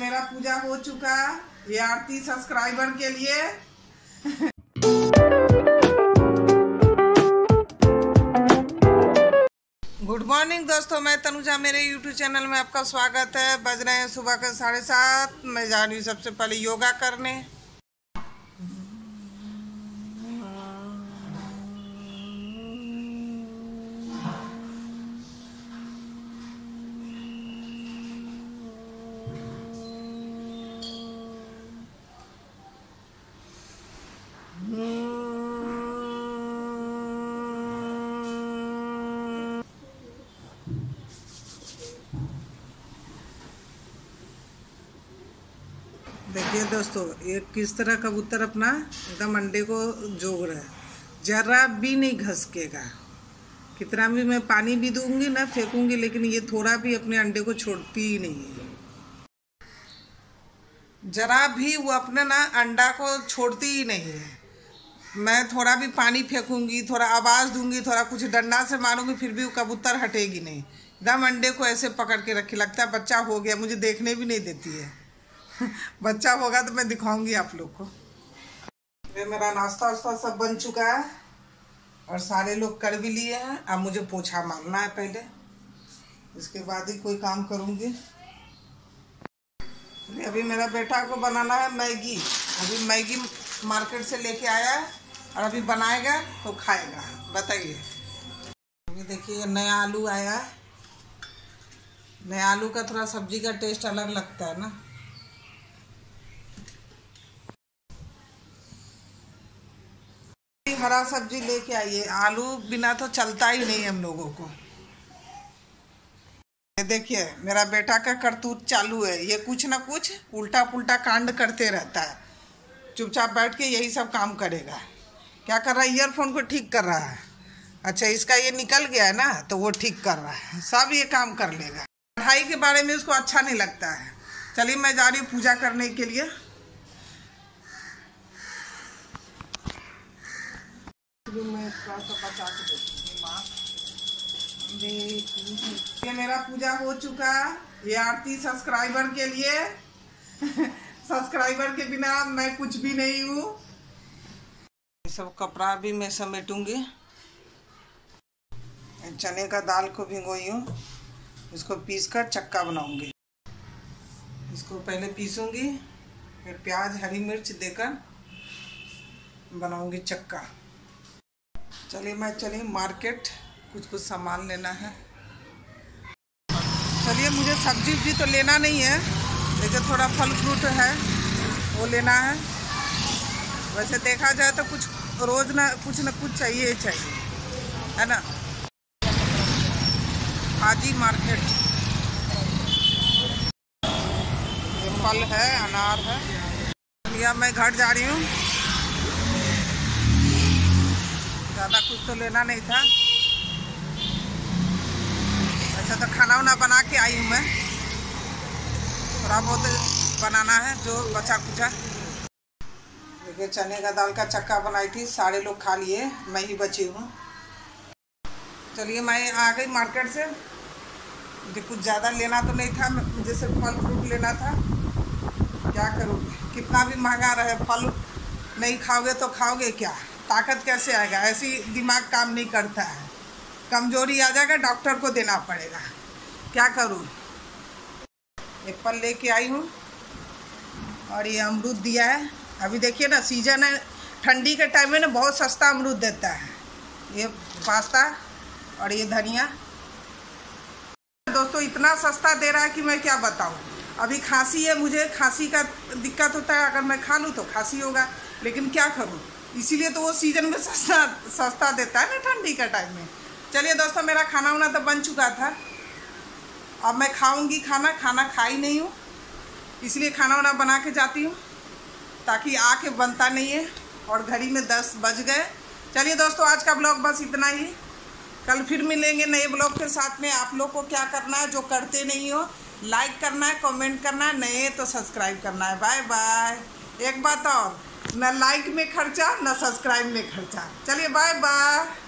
मेरा पूजा हो चुका। ये आरती सब्सक्राइबर के लिए। गुड मॉर्निंग दोस्तों, मैं तनुजा, मेरे YouTube चैनल में आपका स्वागत है। बज रहे हैं सुबह के 7:30। मैं जा रही हूँ सबसे पहले योगा करने। देखिए दोस्तों, ये किस तरह कबूतर अपना एकदम अंडे को जोग रहा है, जरा भी नहीं घसकेगा। कितना भी मैं पानी भी दूंगी ना, फेंकूंगी, लेकिन ये थोड़ा भी अपने अंडे को छोड़ती ही नहीं है। जरा भी वो अपने ना अंडा को छोड़ती ही नहीं है। मैं थोड़ा भी पानी फेंकूंगी, थोड़ा आवाज़ दूंगी, थोड़ा कुछ डंडा से मारूंगी, फिर भी वो कबूतर हटेगी नहीं। एकदम अंडे को ऐसे पकड़ के रखी, लगता है बच्चा हो गया, मुझे देखने भी नहीं देती है। बच्चा होगा तो मैं दिखाऊंगी आप लोग को। ये मेरा नाश्ता वास्ता सब बन चुका है और सारे लोग कर भी लिए हैं। अब मुझे पोछा मारना है पहले, इसके बाद ही कोई काम करूंगी। अभी मेरा बेटा को बनाना है मैगी। अभी मैगी मार्केट से लेके आया है और अभी बनाएगा तो खाएगा। बताइए। अभी देखिए नया आलू आया है। नया आलू का थोड़ा सब्जी का टेस्ट अलग लगता है ना। हरा सब्जी लेके आइए, आलू बिना तो चलता ही नहीं हम लोगों को। देखिए मेरा बेटा का करतूत चालू है। ये कुछ ना कुछ उल्टा पुल्टा कांड करते रहता है। चुपचाप बैठ के यही सब काम करेगा। क्या कर रहा है? ईयरफोन को ठीक कर रहा है। अच्छा, इसका ये निकल गया है ना, तो वो ठीक कर रहा है। सब ये काम कर लेगा। पढ़ाई के बारे में उसको अच्छा नहीं लगता है। चलिए मैं जा रही हूँ पूजा करने के लिए। मैं थोड़ा सा बचा के देखूंगी माँ। ये मेरा पूजा हो चुका। ये आरती सब्सक्राइबर के लिए। सब्सक्राइबर के बिना मैं कुछ भी नहीं हूँ। ये सब कपड़ा भी मैं समेटूंगी। चने का दाल को भिगोई हूँ, इसको पीसकर चक्का बनाऊंगी। इसको पहले पीसूंगी, फिर प्याज हरी मिर्च देकर बनाऊंगी चक्का। चलिए मैं चली मार्केट, कुछ सामान लेना है। चलिए, मुझे सब्जी भी तो लेना नहीं है, लेकिन थोड़ा फल फ्रूट है वो लेना है। वैसे देखा जाए तो कुछ रोज ना कुछ चाहिए है ना। हाजी मार्केट। ये फल है, अनार है। चलिए मैं घर जा रही हूँ। ज़्यादा कुछ तो लेना नहीं था। अच्छा, तो खाना वाना बना के आई हूँ मैं। थोड़ा बहुत बनाना है जो बचा कुचा। देखिए चने का दाल का चक्का बनाई थी, सारे लोग खा लिए, मैं ही बची हूँ। चलिए मैं आ गई मार्केट से। मुझे कुछ ज़्यादा लेना तो नहीं था, मुझे सिर्फ फल फ्रूट लेना था। क्या करूँ, कितना भी महंगा रहे, फल नहीं खाओगे तो खाओगे क्या? ताकत कैसे आएगा? ऐसी दिमाग काम नहीं करता है। कमजोरी आ जाएगा, डॉक्टर को देना पड़ेगा। क्या करूं? एप्पल लेके आई हूँ और ये अमरूद दिया है। अभी देखिए ना, सीजन है, ठंडी के टाइम में ना बहुत सस्ता अमरूद देता है। ये पास्ता और ये धनिया। दोस्तों इतना सस्ता दे रहा है कि मैं क्या बताऊं। अभी खांसी है, मुझे खांसी का दिक्कत होता है। अगर मैं खा लूँ तो खांसी होगा, लेकिन क्या करूँ, इसीलिए तो वो सीजन में सस्ता देता है ना, ठंडी का टाइम में। चलिए दोस्तों, मेरा खाना वाना तो बन चुका था। अब मैं खाऊंगी खाना खा ही नहीं हूँ, इसलिए खाना वाना बना के जाती हूँ, ताकि आके बनता नहीं है। और घड़ी में 10 बज गए। चलिए दोस्तों, आज का ब्लॉग बस इतना ही। कल फिर मिलेंगे नए ब्लॉग के साथ में। आप लोग को क्या करना है, जो करते नहीं हो, लाइक करना है, कमेंट करना है, नए तो सब्सक्राइब करना है। Bye bye. एक बात और, न लाइक में खर्चा न सब्सक्राइब में खर्चा। चलिए बाय बाय।